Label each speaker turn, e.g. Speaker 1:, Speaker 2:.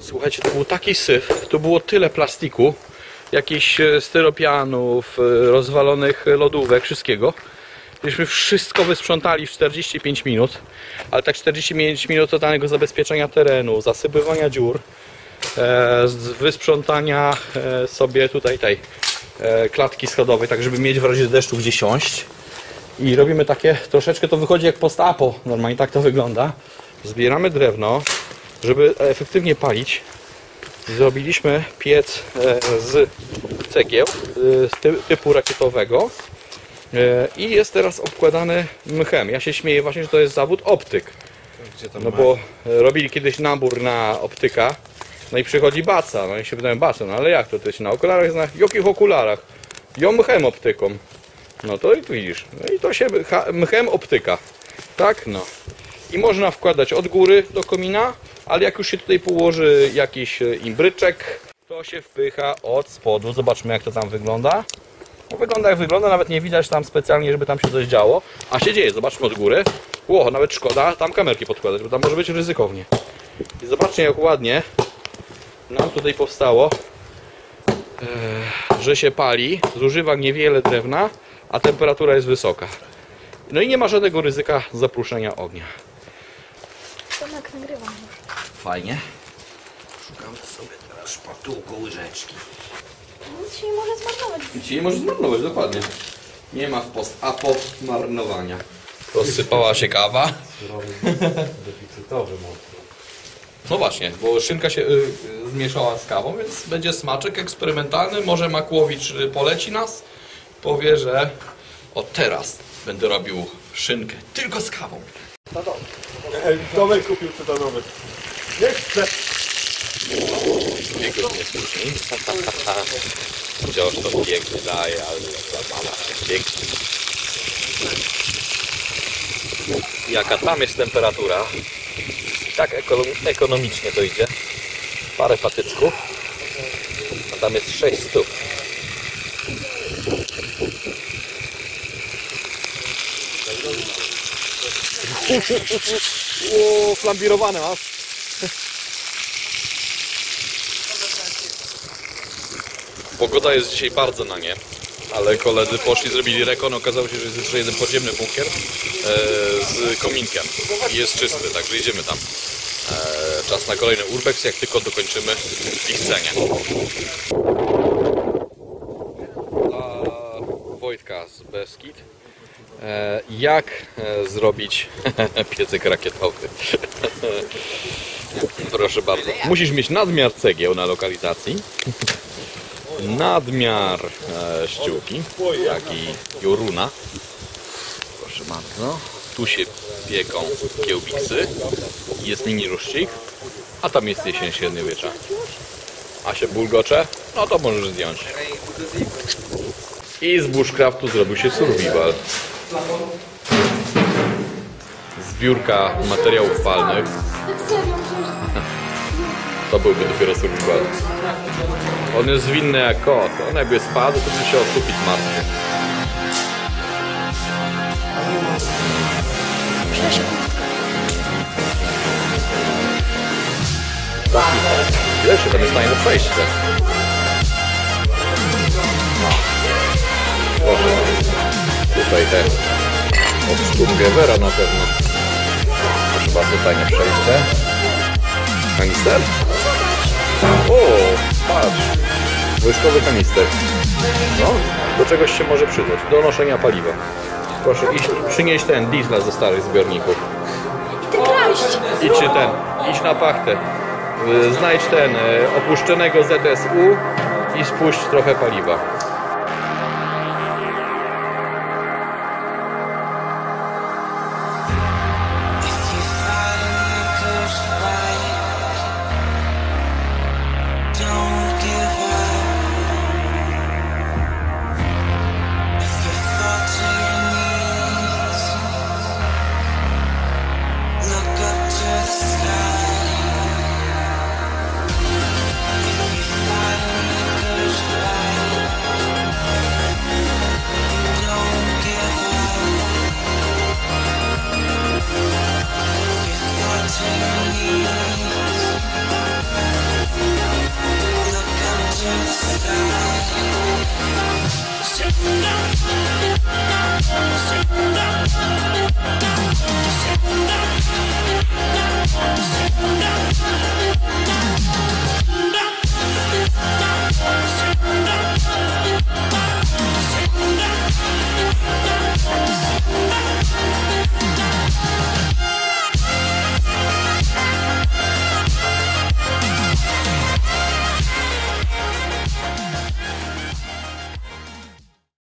Speaker 1: Słuchajcie, to był taki syf, tu było tyle plastiku, jakichś styropianów, rozwalonych lodówek, wszystkiego. Żeśmy wszystko wysprzątali w 45 minut, ale tak 45 minut totalnego zabezpieczenia terenu, zasypywania dziur, wysprzątania sobie tutaj tej klatki schodowej, tak żeby mieć w razie deszczu gdzie siąść. I robimy takie, troszeczkę to wychodzi jak post-apo, normalnie tak to wygląda. Zbieramy drewno, żeby efektywnie palić. Zrobiliśmy piec z cegieł typu rakietowego i jest teraz obkładany mchem. Ja się śmieję właśnie, że to jest zawód optyk. No bo robili kiedyś nabór na optyka, no i przychodzi baca, no i się wydaje baca, no ale jak to ty się na okularach znasz? Jakich okularach? Ja mchem optyką. No to i tu widzisz, no i to się mchem optyka, tak no. I można wkładać od góry do komina, ale jak już się tutaj położy jakiś imbryczek, to się wpycha od spodu. Zobaczmy jak to tam wygląda. No, wygląda jak wygląda, nawet nie widać tam specjalnie, żeby tam się coś działo. A się dzieje, zobaczmy od góry. Ło, nawet szkoda tam kamerki podkładać, bo tam może być ryzykownie. I zobaczcie jak ładnie nam tutaj powstało, że się pali, zużywa niewiele drewna, a temperatura jest wysoka. No i nie ma żadnego ryzyka zapruszenia ognia.
Speaker 2: Tomek, nagrywam już.
Speaker 1: Fajnie. Szukamy sobie teraz szpatułką łyżeczki.
Speaker 2: Nic się nie może zmarnować.
Speaker 1: Nic się nie może zmarnować, dokładnie. Nie ma w post-apo marnowania. Rozsypała się kawa.
Speaker 3: Deficytowy mocno.
Speaker 1: No właśnie, bo szynka się zmieszała z kawą, więc będzie smaczek eksperymentalny. Może Makłowicz poleci nas. Powie, że o teraz będę robił szynkę tylko z kawą.
Speaker 3: Tomek kupił tytanowy. Nie chcę.
Speaker 1: Pięknie później. Wciąż to pięknie daje, ale pięknie. Jaka tam jest temperatura? Tak ekonomicznie to idzie. Parę patycków. A tam jest 6 stóp. O, flambirowane masz. Pogoda jest dzisiaj bardzo na nie, ale koledzy poszli, zrobili rekon, okazało się, że jest jeszcze jeden podziemny bunkier z kominkiem i jest czysty, także idziemy tam. Czas na kolejny urbex, jak tylko dokończymy ich cenie. Dla Wojtka z Beskid. Jak zrobić piecyk rakietowy? Proszę bardzo. Musisz mieć nadmiar cegieł na lokalizacji, nadmiar ściółki, jak i pioruna. Proszę bardzo. Tu się pieką kiełbiksy, jest mini ruszcik, a tam jest jesień średniowiecza. A się bulgocze? No to możesz zdjąć. I z bushcraftu zrobił się survival. Zbiórka materiałów palnych. To byłby dopiero survival. On jest zwinny jak kot. On jakby spadł, to by się o sufit martwił. Ile się tam jest fajne przejście. Proszę. Tutaj te od Sturmgewera na pewno. Proszę bardzo, fajne przejście. Kanister? O, patrz. Łyżkowy kanister. No, do czegoś się może przydać. Do noszenia paliwa. Proszę, przynieść ten diesla ze starych zbiorników. Idź na pachtę. Znajdź ten opuszczonego ZSU i spuść trochę paliwa.
Speaker 4: Don't